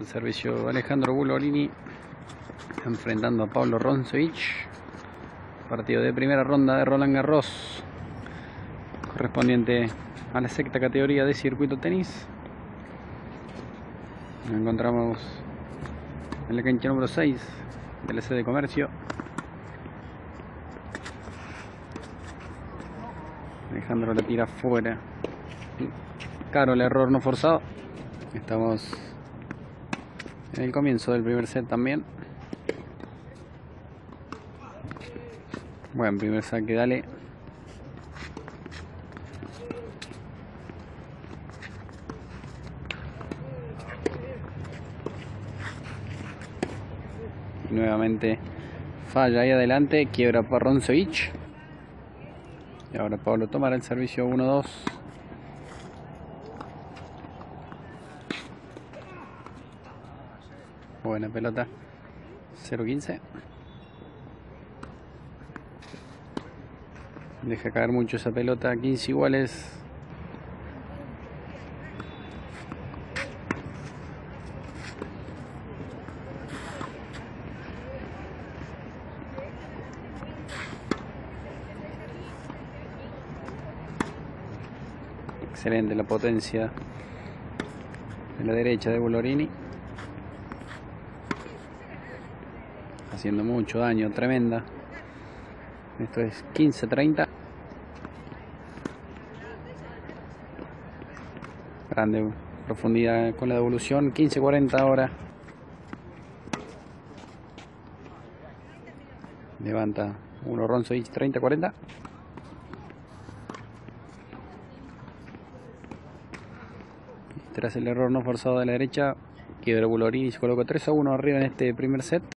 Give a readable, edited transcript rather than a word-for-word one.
el servicio Alejandro Bulorini enfrentando a Pablo Roncevich. Partido de primera ronda de Roland Garros, correspondiente a la sexta categoría de circuito tenis. Nos encontramos en la cancha número 6 de la sede de comercio. Alejandro la tira fuera. Claro, el error no forzado. Estamos en el comienzo del primer set también. Buen primer saque, dale. Y nuevamente falla ahí adelante, quiebra para Roncevich. Y ahora Pablo tomará el servicio 1-2. Buena pelota. 0-15. Deja caer mucho esa pelota. 15 iguales. Excelente la potencia de la derecha de Bulorini. Haciendo mucho daño, tremenda. Esto es 15-30. Grande profundidad con la devolución. 15-40 ahora. Levanta uno Roncevich, 30-40. Tras el error no forzado de la derecha, quiebra Bulorini y se coloca 3-1 arriba en este primer set.